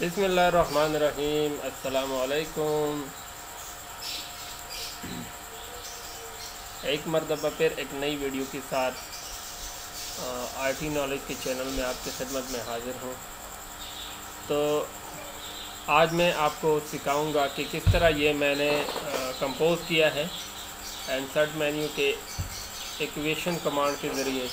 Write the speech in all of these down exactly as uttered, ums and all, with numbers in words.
बिस्मिल्लाहिर्रहमानिर्रहीम। अस्सलामु अलैकुम। एक मरतबा फिर एक नई वीडियो के साथ आरटी नॉलेज के चैनल में आपके खिदमत में हाज़िर हूँ। तो आज मैं आपको सिखाऊंगा कि किस तरह ये मैंने कंपोज किया है इंसर्ट मेन्यू के इक्वेशन कमांड के ज़रिए।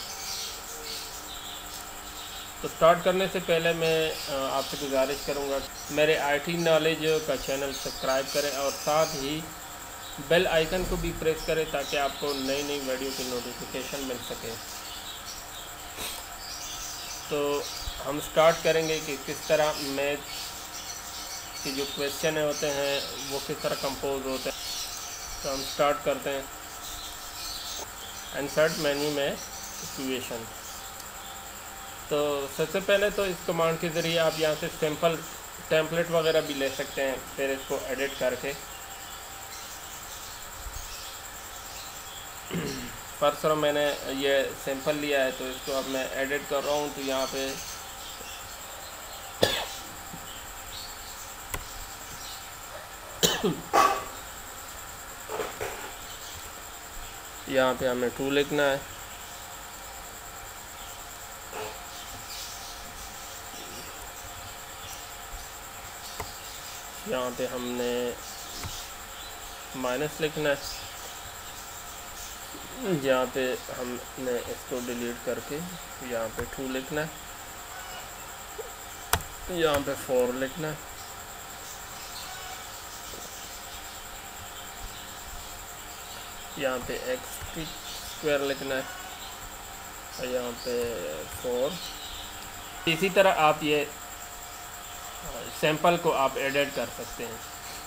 तो स्टार्ट करने से पहले मैं आपसे गुजारिश करूंगा मेरे आईटी नॉलेज का चैनल सब्सक्राइब करें और साथ ही बेल आइकन को भी प्रेस करें ताकि आपको नई नई वीडियो की नोटिफिकेशन मिल सके। तो हम स्टार्ट करेंगे कि किस तरह मैथ के जो क्वेश्चन होते हैं वो किस तरह कंपोज होते हैं। तो हम स्टार्ट करते हैं इंसर्ट मेन्यू में इक्वेशन। तो सबसे पहले तो इस कमांड के ज़रिए आप यहाँ से सिंपल टेम्पलेट वगैरह भी ले सकते हैं, फिर इसको एडिट करके। फर्स्ट मैंने ये सिंपल लिया है तो इसको अब मैं एडिट कर रहा हूँ। तो यहाँ पे यहाँ पे हमें टू लिखना है। यहाँ पे हमने माइनस लिखना है। यहाँ पे हमने इसको डिलीट करके यहाँ पे टू लिखना है। यहाँ पे फोर लिखना है। यहाँ पे एक्स की स्क्वायर लिखना है और यहाँ पे फोर। इसी तरह आप ये सैंपल को आप एडिट कर सकते हैं।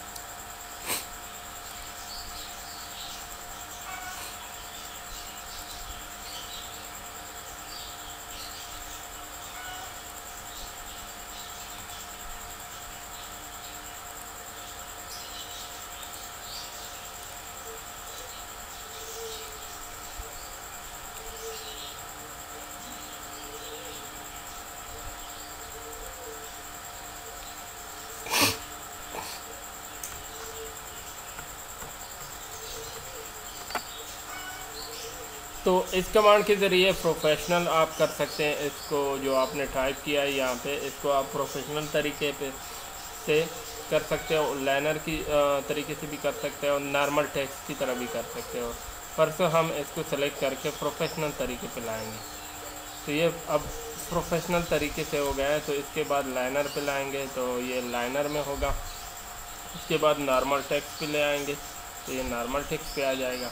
तो इस कमांड के ज़रिए प्रोफेशनल आप कर सकते हैं। इसको जो आपने टाइप किया है यहाँ पे, इसको आप प्रोफेशनल तरीके पे से कर सकते हो, लाइनर की तरीके से भी कर सकते हो और नॉर्मल टेक्स्ट की तरह भी कर सकते हो। परसों हम इसको सेलेक्ट करके प्रोफेशनल तरीके पे लाएंगे। तो ये अब प्रोफेशनल तरीके से हो गया है। तो इसके बाद लाइनर पे लाएंगे तो ये लाइनर में होगा। उसके बाद नॉर्मल टेक्स्ट पे ले आएंगे तो ये नॉर्मल टेक्स्ट पे आ जाएगा।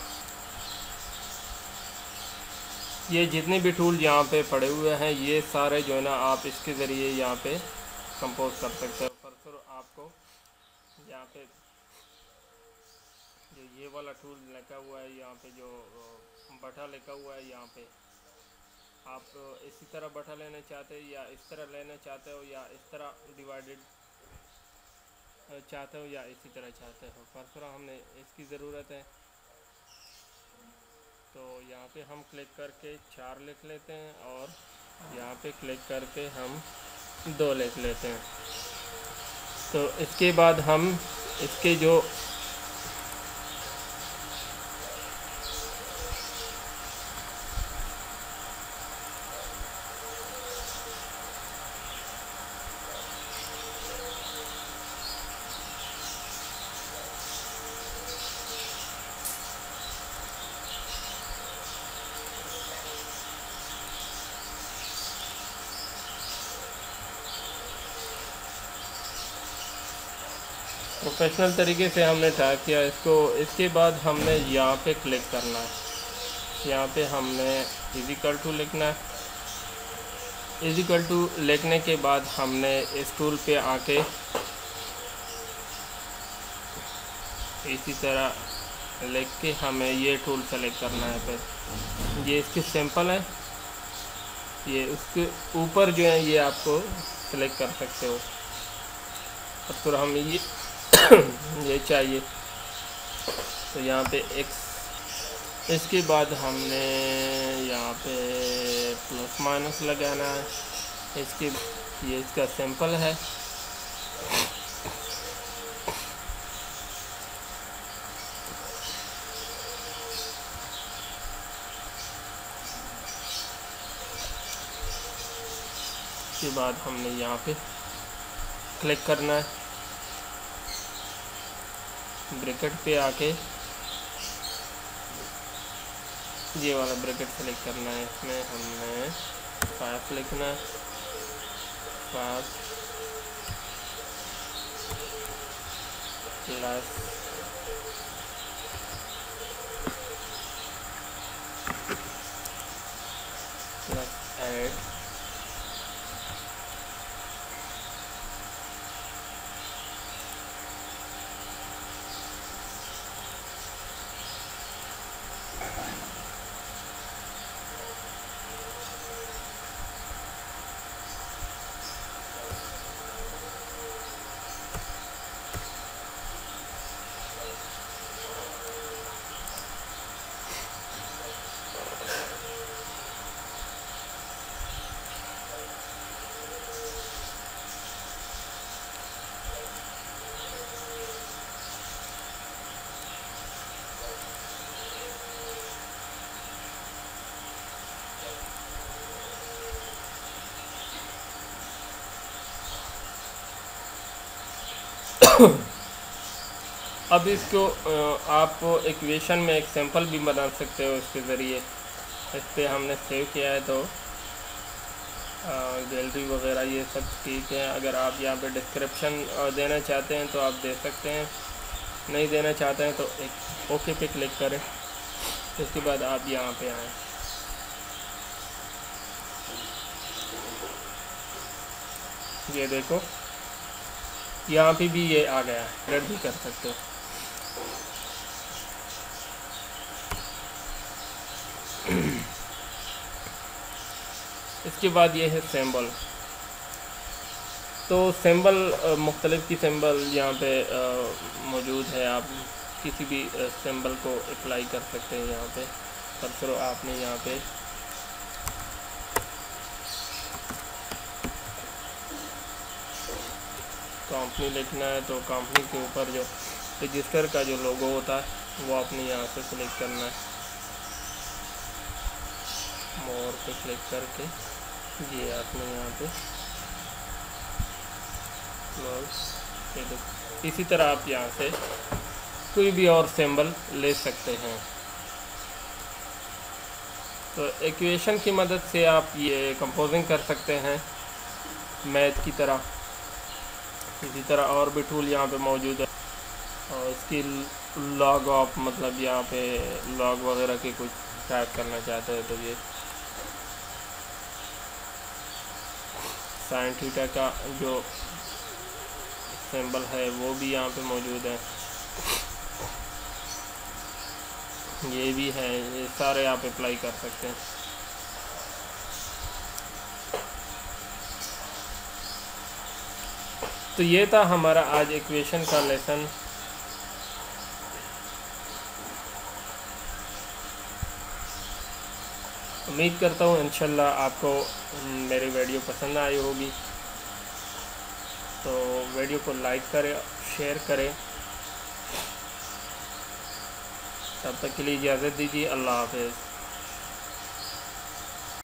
ये जितने भी टूल यहाँ पे पड़े हुए हैं ये सारे जो है ना आप इसके ज़रिए यहाँ पे कंपोज कर सकते हो। फर्स्ट आपको यहाँ पे जो ये वाला टूल लिखा हुआ है, यहाँ पे जो बटा लिखा हुआ है, यहाँ पे आप इसी तरह बटा लेना चाहते हो या इस तरह लेना चाहते हो या इस तरह डिवाइडेड चाहते हो या इसी तरह चाहते हो। फर्स्ट हमने इसकी ज़रूरत है तो यहाँ पे हम क्लिक करके चार लिख लेते हैं और यहाँ पे क्लिक करके हम दो लिख लेते हैं। तो इसके बाद हम इसके जो प्रोफेशनल तरीके से हमने टाइप किया इसको। इसके बाद हमने यहाँ पे क्लिक करना है। यहाँ पे हमने इजिकल टू लिखना है। इजिकल टू लिखने के बाद हमने इस टूल पे आके इसी तरह लिख के हमें ये टूल सेलेक्ट करना है। फिर ये इसके सैंपल है, ये उसके ऊपर जो है ये आपको सेलेक्ट कर सकते हो। और फिर हम ये ये चाहिए तो यहाँ पे एक्स इसके बाद हमने यहाँ पे प्लस माइनस लगाना है। इसके ये इसका सैंपल है, उसके बाद हमने यहाँ पे क्लिक करना है, ब्रैकेट पे आके ये वाला ब्रैकेट सेलेक्ट करना है। इसमें हमने फाइव लिखना है, फाइव प्लस प्लस एड अब इसको आप इक्वेशन में एक सैंपल भी बना सकते हो इसके ज़रिए। इस पर हमने सेव किया है तो गैलरी वगैरह ये सब ठीक है। अगर आप यहाँ पे डिस्क्रिप्शन देना चाहते हैं तो आप दे सकते हैं, नहीं देना चाहते हैं तो एक ओके पे क्लिक करें। इसके बाद आप यहाँ पे आएँ, ये देखो यहाँ पे भी ये आ गया है, एडिट भी कर सकते हो। इसके बाद ये है सिंबल। तो सिंबल मुख्तलिफ़ की सिंबल यहाँ पे मौजूद है, आप किसी भी सिंबल को अप्लाई कर सकते हैं। यहाँ पे कर्सर आपने यहाँ पे कंपनी लिखना है तो कंपनी के ऊपर जो रजिस्टर का जो लोगो होता है वो आपने यहाँ से सिलेक्ट करना है, मोर पे क्लिक करके ये आपने यहाँ पे क्लोज। इसी तरह आप यहाँ से कोई भी और सिंबल ले सकते हैं। तो इक्वेशन की मदद से आप ये कंपोजिंग कर सकते हैं मैथ की तरह। इसी तरह और भी टूल यहाँ पे मौजूद है, और इसकी लॉग ऑफ मतलब यहाँ पे लॉग वगैरह के कुछ टाइप करना चाहते हैं तो ये साइन थीटा का जो सिंबल है वो भी यहाँ पे मौजूद है, ये भी है, ये सारे आप अप्लाई कर सकते हैं। तो ये था हमारा आज इक्वेशन का लेसन। उम्मीद करता हूँ इंशाल्लाह आपको मेरी वीडियो पसंद आई होगी। तो वीडियो को लाइक करें, शेयर करें। तब तक के लिए इजाज़त दीजिए। अल्लाह हाफ़िज़।